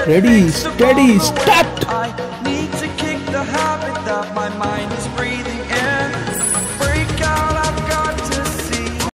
Ready, steady, start! I need to kick the habit.